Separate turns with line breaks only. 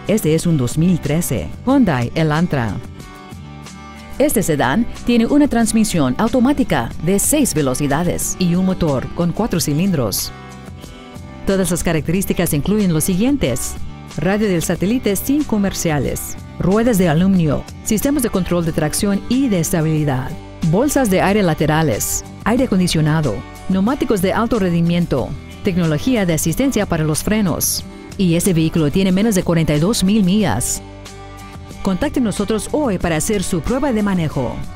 Este es un 2013 Hyundai Elantra. Este sedán tiene una transmisión automática de 6 velocidades y un motor con 4 cilindros. Todas las características incluyen los siguientes: radio del satélite sin comerciales, ruedas de aluminio, sistemas de control de tracción y de estabilidad, bolsas de aire laterales, aire acondicionado, neumáticos de alto rendimiento, tecnología de asistencia para los frenos. Y este vehículo tiene menos de 42,000 millas. Contacte nosotros hoy para hacer su prueba de manejo.